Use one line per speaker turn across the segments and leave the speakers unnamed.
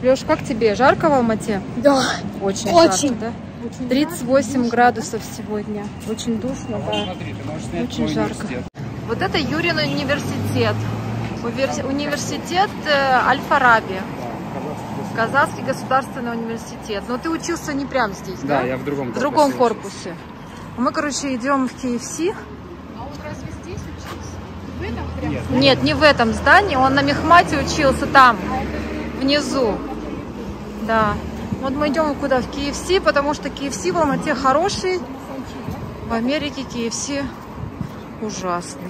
Леш, как тебе? Жарко в Алмате?
Да.
Очень жарко, да? 38 градусов сегодня. Очень душно, да. Очень жарко. Вот это Юрин университет. Университет Аль-Фараби. Казахский государственный университет. Но ты учился не прямо здесь, да?
Да, я в
другом корпусе. Мы, короче, идем в KFC.
А он разве здесь учился? В этом прям?
Нет, не в этом здании. Он на Мехмате учился там, внизу. Да. Вот мы идем куда? В KFC, потому что KFC в Алмате хороший. В Америке KFC ужасный.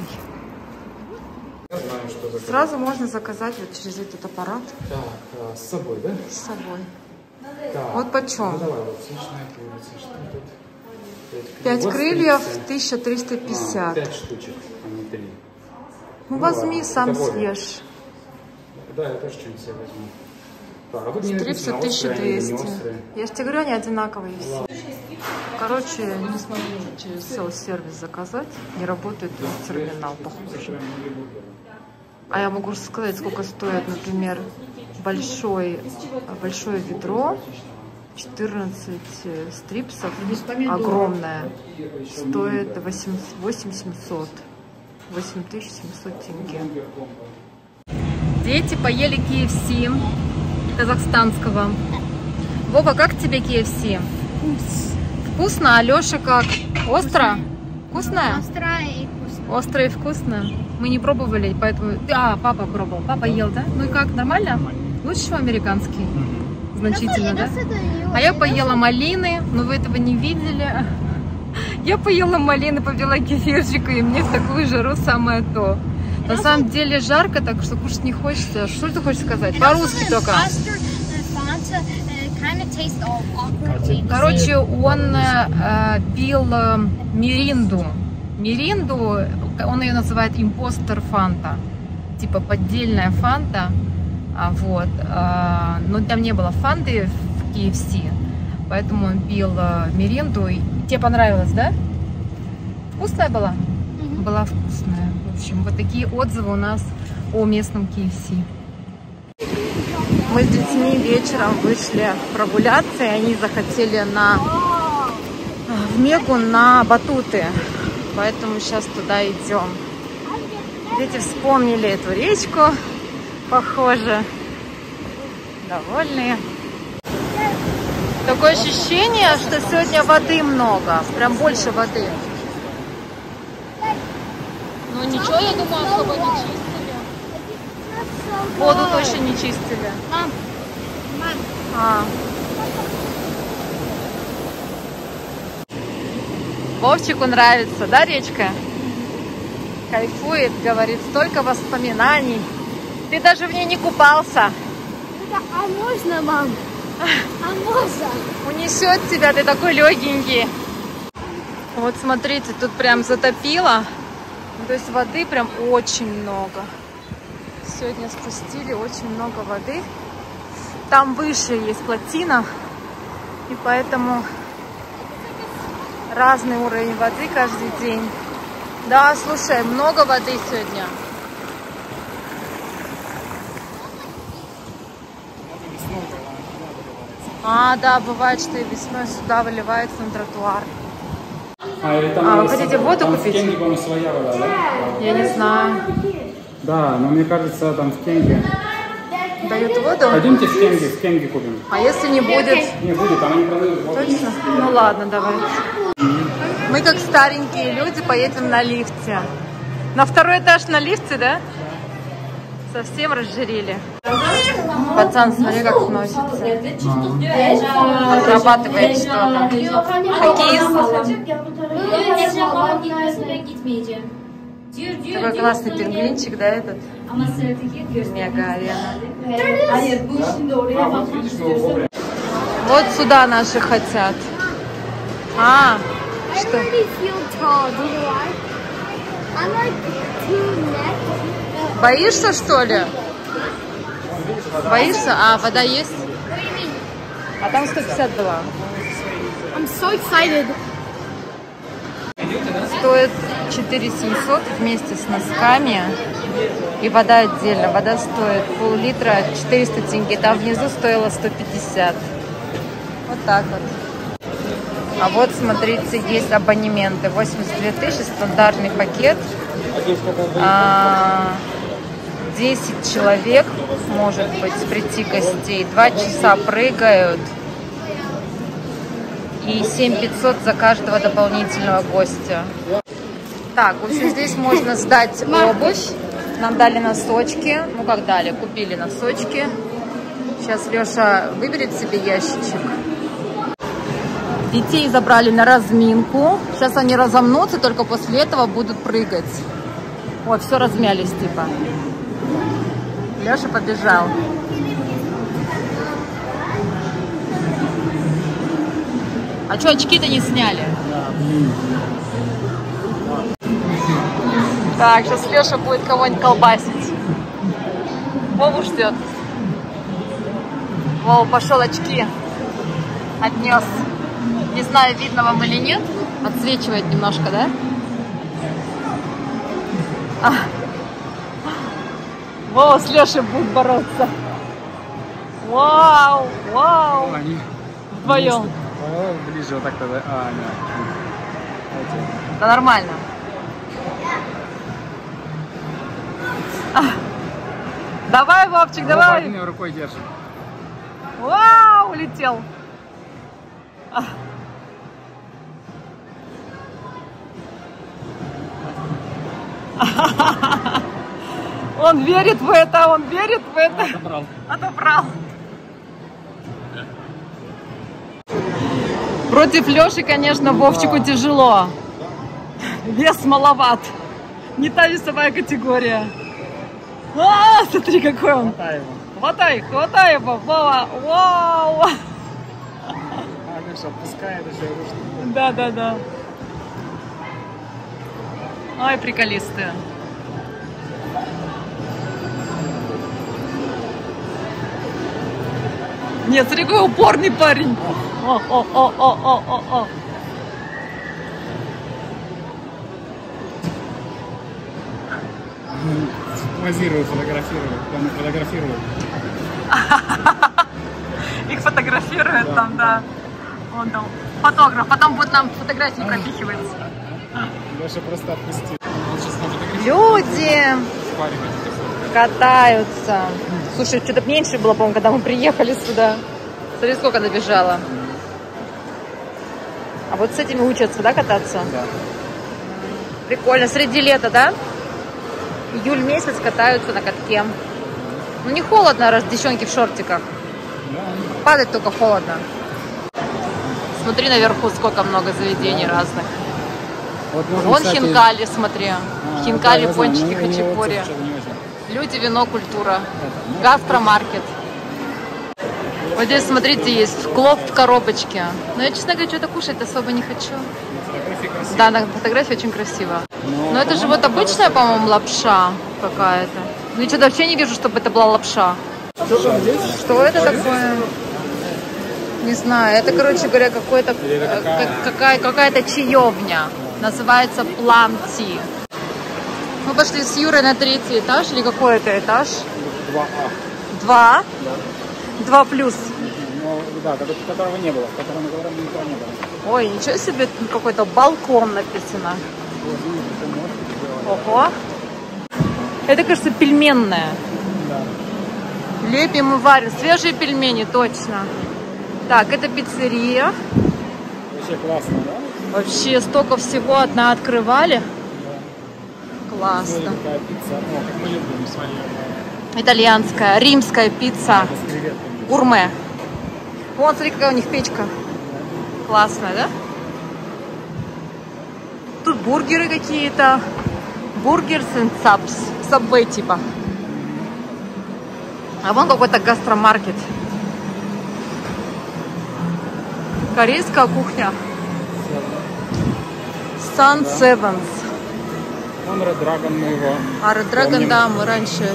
Сразу можно заказать вот через этот аппарат.
Так, с собой, да?
С собой.
Так.
Вот почем?
Ну, давай, вот сочная курица. Что тут?
5 крыльев, 1350.
5 штучек, а не 3.
Ну, возьми,
ладно,
сам
это
съешь.
Да, я тоже что-нибудь себе возьму. Так, а тут не
Стрипсы
написано, острые,
1200.
не острые.
Я же тебе говорю, они одинаковые все. Короче, не смогу через селф-сервис заказать. Не работает терминал, похоже. А я могу сказать, сколько стоит, например, большое ведро, 14 стрипсов, огромное, стоит 8700 тенге. Дети поели KFC казахстанского. Вова, как тебе KFC? Вкусно, а Леша как? Остро? Вкусно?
Острая и вкусная.
Остро и вкусно. Мы не пробовали, поэтому... А, папа пробовал. Папа ел, да? Ну и как, нормально? Лучше, чем американский? Значительно, да? А я поела малины, но вы этого не видели. Я поела малины, попила кефирчика, и мне в такую жару самое то. На самом деле жарко, так что кушать не хочется. Что ты хочешь сказать? По-русски только. Короче, он пил миринду. Миринду, он ее называет импостер фанта. Типа поддельная фанта. Вот. Но там не было фанты в KFC. Поэтому он пил миринду. Тебе понравилось, да? Вкусная была? Была вкусная. В общем, вот такие отзывы у нас о местном KFC. Мы с детьми вечером вышли прогуляться, и они захотели в Мегу на батуты. Поэтому сейчас туда идем. Дети вспомнили эту речку, похоже. Довольные. Такое ощущение, что сегодня воды много. Прям больше воды. Ну ничего, я думаю, особо не чистили. Воду точно не чистили. Вовчику нравится, да, речка? Кайфует, говорит, столько воспоминаний. Ты даже в ней не купался.
А можно, мам? А можно?
Унесет тебя, ты такой легенький. Вот смотрите, тут прям затопило. То есть воды прям очень много. Сегодня спустили очень много воды. Там выше есть плотина. И поэтому разный уровень воды каждый день. Да, слушай, много воды сегодня. Да, бывает, что и весной сюда выливается на тротуар. Вы хотите воду купить?
В Кенге, по-моему, своя вода, да?
Я не знаю.
Да, но мне кажется, там в Кенге.
Дают воду?
Пойдемте в Кенге купим.
А если не будет?
Не будет, она не продает воду.
Точно? Ну ладно, давай. Мы как старенькие люди поедем на лифте. На второй этаж на лифте, да? Совсем разжирели. Пацан, смотри, как сносится. Отрабатывает что-то. Хоккеист. Такой классный пингвинчик, да, этот? Мега-арена. Вот сюда наши хотят. Что? Боишься, что ли? Боишься? Вода есть? А там 150 была.
I'm so excited.
стоит 4700 вместе с носками. И вода отдельно. Вода стоит пол-литра 400 тенге. Там внизу стоило 150. Вот так вот. А вот, смотрите, есть абонементы. 82 тысячи, стандартный пакет. 10 человек, может быть, прийти гостей. 2 часа прыгают. И 7500 за каждого дополнительного гостя. Так, в общем, здесь можно сдать обувь. Нам дали носочки. Ну, как дали? Купили носочки. Сейчас Леша выберет себе ящичек. Детей забрали на разминку. Сейчас они разомнутся, только после этого будут прыгать. Вот, все размялись, типа. Леша побежал. А что, очки-то не сняли? Так, сейчас Леша будет кого-нибудь колбасить. Вову ждет. Вова пошел, очки отнес. Не знаю, видно вам или нет. Отсвечивает немножко, да? Вова с Лешей будут бороться. Вау, вау.
Они
вдвоем.
Ближе вот так тогда.
Да нормально. Давай, Вовчик, давай.
Одной рукой держи.
Вау, улетел. Он верит в это, он верит в это.
Отобрал.
Отобрал. Против Леши, конечно, Вовчику тяжело. Вес маловат. Не та весовая категория. Смотри, какой он.
Хватай его.
Хватай его, Вова. Вау.
Леша отпускает еще ручку.
Да. Ой, приколисты. Нет, смотри, какой упорный парень. О.
Позирую, фотографирую. Там фотографирую.
Их фотографируют там, да. Он там фотограф. Потом будет нам фотографии пропихивать.
Леша просто отпусти.
Люди катаются. Слушай, что-то меньше было, по-моему, когда мы приехали сюда. Смотри, сколько набежало. А вот с этими учатся, да, кататься?
Да.
Прикольно. Среди лета, да? Июль месяц катаются на катке. Ну не холодно, раз девчонки в шортиках.
Да.
Падать только холодно. Смотри наверху, сколько много заведений разных.
Вот можно,
Вон
кстати,
хинкали, смотри. Хинкали,
да,
пончики,
знаю, но
хачапури.
что-то не очень.
Люди, вино, культура. Гастромаркет. Вот здесь, смотрите, есть плов в коробочке. Но я, честно говоря, что-то кушать особо не хочу.
Фотографии красивые.
Да, на фотографии очень красиво. Но это же вот обычная, по-моему, лапша какая-то. Ну я что-то вообще не вижу, чтобы это была лапша. Что это такое? Не знаю. Это, короче говоря, какая-то чаевня. Называется Plum Tea. Мы пошли с Юрой на 3-й этаж. Или какой это этаж?
2А.
2?
Да.
2 плюс.
Ну, да, которого не было. Которого никого не было.
Ой, ничего себе, тут какой-то балкон написано. Ого. Это, кажется, пельменная.
Да.
Лепим и варим. Свежие пельмени, точно. Так, это пиццерия.
Вообще классно, да?
Вообще столько всего одна открывали.
Да.
Классно.
Смотри, какая пицца. Ну, как мы любим с вами.
Итальянская, римская пицца.
Это с креветками.
Гурме. Вон, смотри, какая у них печка. Классная, да? Тут бургеры какие-то. Бургерс and Subs. Subway типа. А вон какой-то гастромаркет. Корейская кухня. Sun Sevens.
Он Red Dragon, мы его.
А Red Dragon,
помним.
да, мы раньше.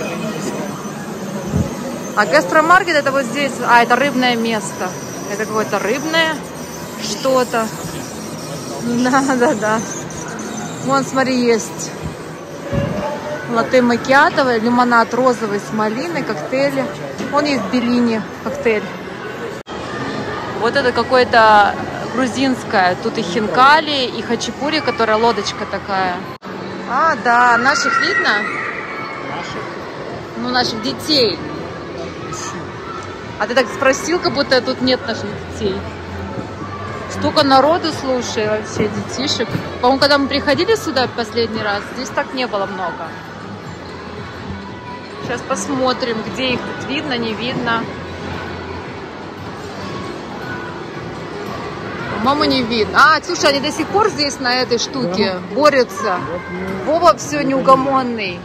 А гастромаркет это вот здесь. А, это рыбное место. Это какое-то рыбное что-то. Да. Вон, смотри, есть латте макиато, лимонад розовый с малиной, коктейли. Вон есть беллини коктейль. Вот это какое-то грузинское. Тут и хинкали, и хачапури, которая лодочка такая. А, да, наших видно?
Наших?
Ну, наших детей. А ты так спросил, как будто тут нет наших детей. Столько народу, слушай, вообще, детишек. По-моему, когда мы приходили сюда в последний раз, здесь так не было много. Сейчас посмотрим, где их тут видно, не видно. По-моему, не видно. А, слушай, они до сих пор здесь на этой штуке борются. Вова все неугомонный.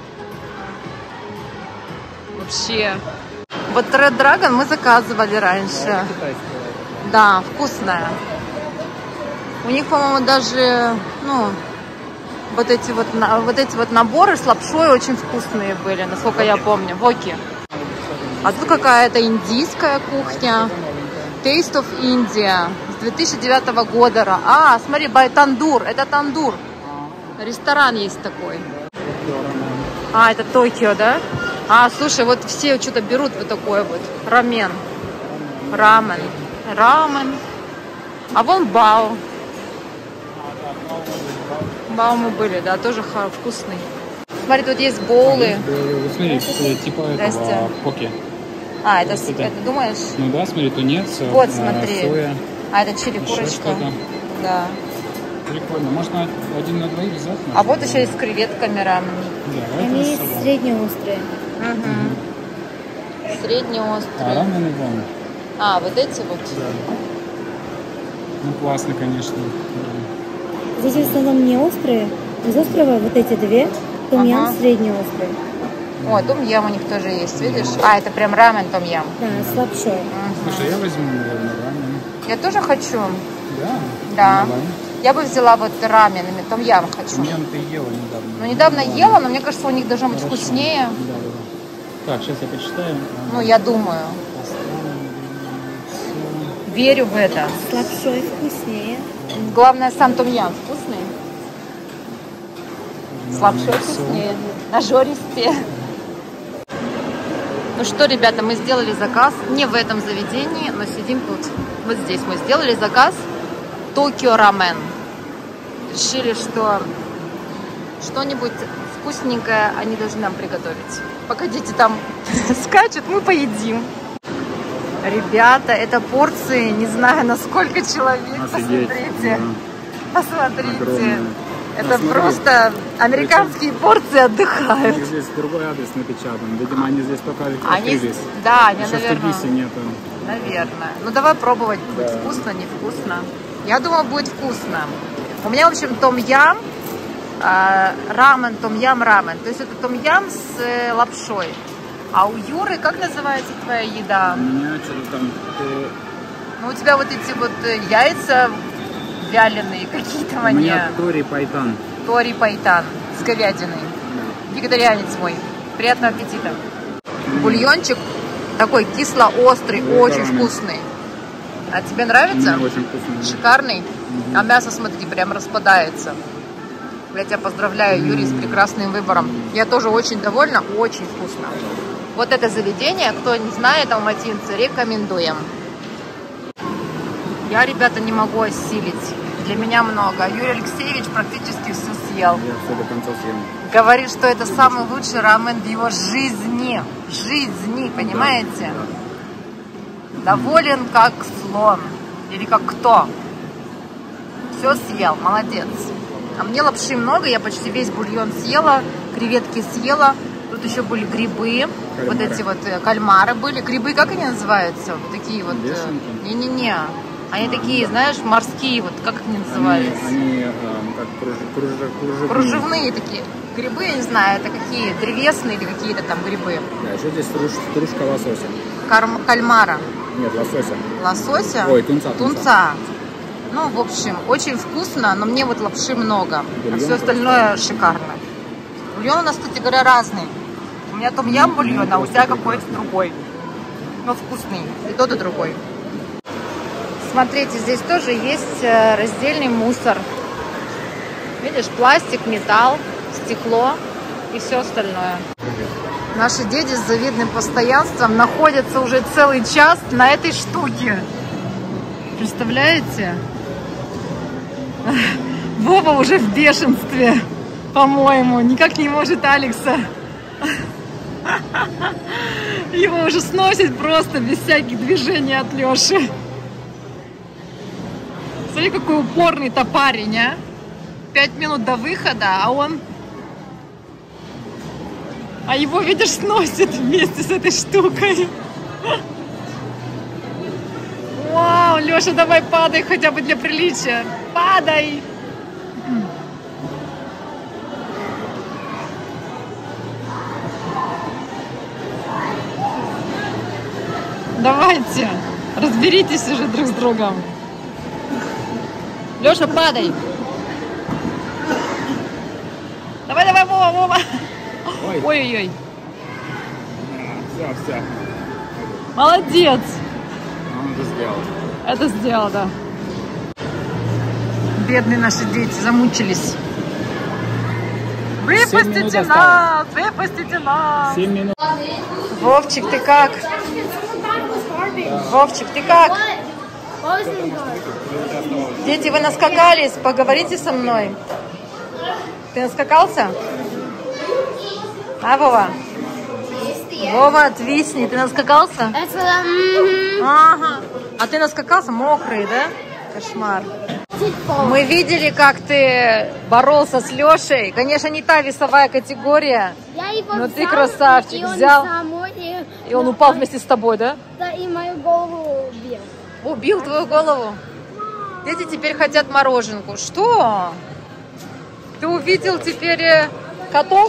Вообще. Вот Red Dragon мы заказывали раньше. Да, вкусная. У них, по-моему, даже, ну, вот эти вот наборы с лапшой очень вкусные были, насколько я помню. Воки. А тут какая-то индийская кухня. Taste of India. С 2009 года. А, смотри, тандур. Это тандур. Ресторан есть такой. А, это Токио, да? А, слушай, вот все что-то берут вот такой вот. Рамен. Рамен. А вон бао. Бао мы были, да, тоже вкусный. Смотри, тут есть боулы.
Смотри, типа этого поки.
А, это думаешь?
Ну да, смотри, тунец,
вот, смотри.
соя.
А, это чили курочка. Да.
Прикольно. Можно один на двоих взять?
А вот еще и с креветками рамен.
Да,
Они есть среднеострые.
Угу. Среднеострые.
А рамены вон.
А, вот эти вот?
Да. Ну, классно, конечно.
Здесь в основном не острые. Из острого вот эти две. Том-ям среднеострые.
О, том-ям у них тоже есть, видишь? А, это прям рамен том-ям.
Да, с лапшой.
Слушай, я возьму, наверное, рамен.
Я тоже хочу.
Да?
Да.
Давай.
Я бы взяла вот рамен, том-ям хочу.
Том-ям ты ела недавно.
Ну, недавно ела, но мне кажется, у них должно быть вкуснее.
Да. Так, сейчас я почитаю.
Ну, я думаю. Верю в это.
С лапшой вкуснее.
Главное, сам том-ям вкусный. С лапшой вкуснее. Нажористее. Ну что, ребята, мы сделали заказ. Не в этом заведении, но сидим тут. Вот здесь мы сделали заказ. Токио рамен. Решили, что что-нибудь вкусненькое они должны нам приготовить. Пока дети там скачут, мы поедим. Ребята, это порции, не знаю, на сколько человек.
Офигеть.
Посмотрите.
Да.
Посмотрите.
Огромные.
Это
Смотри.
просто американские порции
У
отдыхают.
них здесь другой адрес напечатан. Видимо, они здесь только
Они,
открылись.
да, они,
Еще в
наверное,
Тбилиси нету.
наверное. Ну, давай пробовать, будет
Да.
вкусно, невкусно. Я думаю, будет вкусно. У меня, в общем, том-ям, рамен, том-ям, рамен. То есть это том-ям с лапшой. А у Юры, как называется твоя еда?
У меня что-то там...
Ну, у тебя вот эти вот яйца вяленые какие-то
У
мне.
меня тори пайтан.
Тори пайтан с говядиной.
Да.
Вегетарианец мой. Приятного аппетита. Бульончик такой кисло-острый, очень
Шикарный.
вкусный. А тебе нравится?
Мне очень вкусно.
Шикарный. А мясо, смотри, прям распадается. Я тебя поздравляю, Юрий, с прекрасным выбором. Я тоже очень довольна, очень вкусно. Вот это заведение, кто не знает, алматинцы, рекомендуем. Я, ребята, не могу осилить. Для меня много. Юрий Алексеевич практически все съел.
Я все до конца съем.
Говорит, что это самый лучший рамен в его жизни. Жизни, понимаете? Доволен как слон. Или как кто. Все съел, молодец. А мне лапши много, я почти весь бульон съела, креветки съела. Тут еще были грибы,
Кальмары.
вот эти вот кальмары были. Грибы, как они называются? Вот такие вот.
Вешенки?
Не-не-не. Они такие, знаешь, морские, вот как они назывались?
Они как кружевные.
Кружевные такие. Грибы, я не знаю, это какие, древесные или какие-то там грибы.
Да, еще здесь стружка лосося.
Кальмара.
Нет, лосося.
Лосося?
Ой, тунца.
Ну, в общем, очень вкусно, но мне вот лапши много. А
Бульон
все остальное шикарно. Бульон у нас, кстати говоря, разный. У меня том-ям бульон, а у тебя какой-то другой. Но вкусный. И тот, и другой. Смотрите, здесь тоже есть раздельный мусор. Видишь, пластик, металл, стекло и все остальное. Наши дети с завидным постоянством находятся уже целый час на этой штуке. Представляете? Вова уже в бешенстве, по-моему. Никак не может Алекса. Его уже сносит просто без всяких движений от Леши. Смотри, какой упорный-то парень, а? 5 минут до выхода, а он... А его, видишь, сносит вместе с этой штукой. Вау, Леша, давай падай хотя бы для приличия. Падай! Давайте, разберитесь уже друг с другом. Леша, падай! Давай, давай, Вова, Вова! Ой-ой-ой.
Все.
Молодец!
Он это сделал.
Это сделал, да. Бедные наши дети замучились. Выпустите нас! Выпустите нас!
7 минут.
Вовчик, ты как? Вовчик, ты как? Дети, вы наскакались? Поговорите со мной. Ты наскакался? А, Вова? Вова, отвисни. Ты наскакался? Ага. А ты наскакался? Мокрый, да? Кошмар. Мы видели, как ты боролся с Лешей. Конечно, не та весовая категория. Но ты красавчик. Взял. И он упал вместе с тобой, да?
Да, и мою голову убил.
Убил твою голову? Дети теперь хотят мороженку. Что? Ты увидел теперь каток?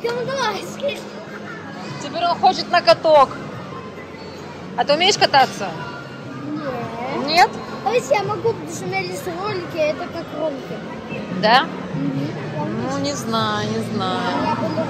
Теперь он хочет на каток. А ты умеешь кататься?
Нет.
Нет?
А если я могу, потому что у меня есть ролики, это как ролики.
Да? Ну, не знаю, не знаю.
Я буду...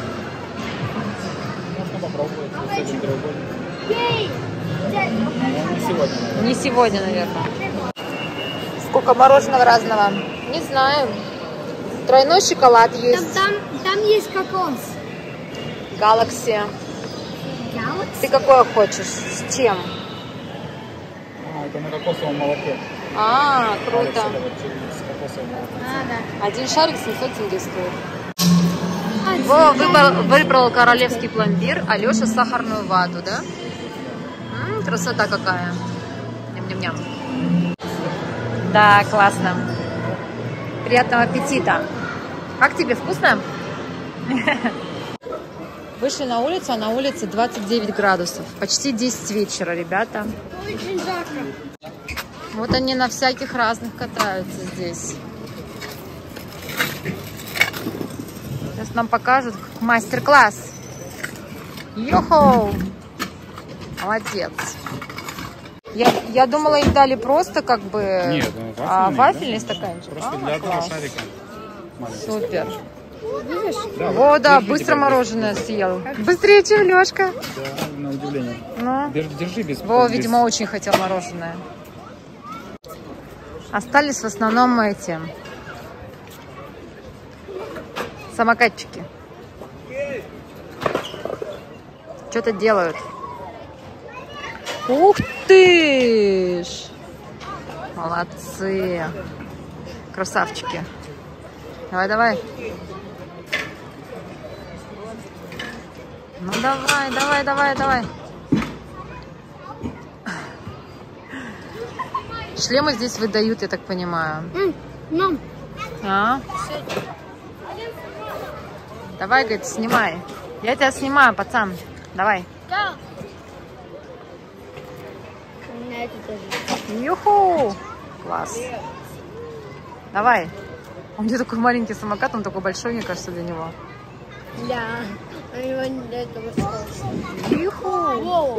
Можно попробовать. Очень дорогой.
Ей!
Не сегодня.
Не сегодня, наверное. Сколько мороженого разного? Не знаю. Тройной шоколад есть.
Там есть кокос.
Галакси.
Галакси?
Ты какое хочешь? С чем?
Это на кокосовом молоке.
А, круто.
С кокосовым молоком.
Да.
Один шарик 700 тенге стоит. Вова выбрал королевский пломбир, а Леша сахарную вату, да? Красота какая. Ням-ням-ням. Да, классно. Приятного аппетита. Как тебе, вкусно? Вышли на улицу, а на улице 29 градусов. Почти 10 вечера, ребята.
Очень жарко.
Вот они на всяких разных катаются здесь. Сейчас нам покажут мастер-класс. Йохоу! Молодец. Я думала, им дали просто как бы...
Нет,
вафельный стаканчик.
Просто для одного шарика.
Супер.
Видишь?
Да,
О, да,
держи
быстро
тебя.
мороженое съел. Быстрее, чем Лешка.
Да, на удивление.
Ну.
Держи без...
Вова,
без-
видимо, очень хотел мороженое. Остались в основном эти самокатчики. Что-то делают. Ух ты ж! Молодцы! Красавчики! Давай, давай! Ну давай, давай, давай, давай! Шлемы здесь выдают, я так понимаю.
Мам,
А? Давай, говорит, снимай. Я тебя снимаю, пацан. Давай.
да. У меня это тоже.
Юху! Класс. Давай. У меня такой маленький самокат, он такой большой, мне кажется, для него.
Да. У него не для этого сложно.
Юху!
Воу.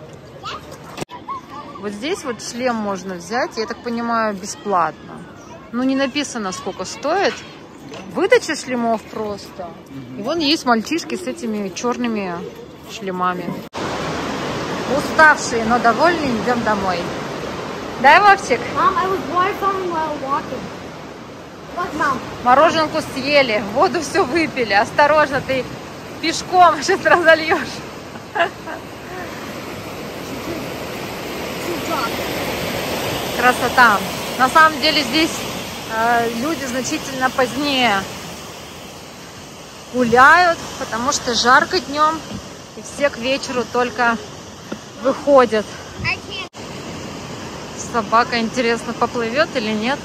Вот здесь вот шлем можно взять, я так понимаю, бесплатно. Ну, не написано, сколько стоит. Выдача шлемов просто. И вон есть мальчишки с этими черными шлемами. Уставшие, но довольные, идем домой. Да, Вовчик?
Mom, I was waterfalling while walking.
Мороженку съели, воду все выпили. Осторожно, ты пешком сейчас разольешь. Красота. На самом деле здесь люди значительно позднее гуляют, потому что жарко днем, и все к вечеру только выходят. Собака, интересно, поплывет или нет?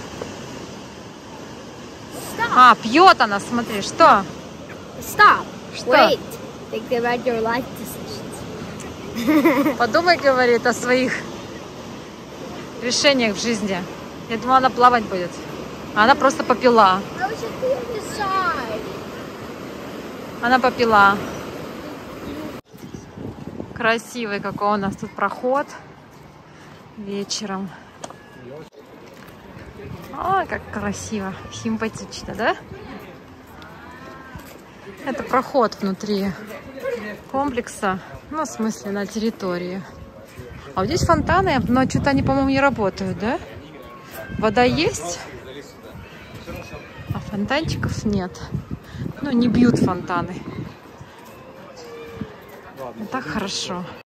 А, пьет она, смотри, что?
Stop.
Что?
Wait. Think about your life decisions.
Подумай, говорит, о своих решениях в жизни. Я думала, она плавать будет. А она просто попила.
I was just on the side.
Она попила. Красивый какой у нас тут проход вечером. А, как красиво, симпатично, да? Это проход внутри комплекса, ну, в смысле, на территории. А вот здесь фонтаны, но что-то они, по-моему, не работают, да? Вода есть, а фонтанчиков нет. Ну, не бьют фонтаны. Так хорошо.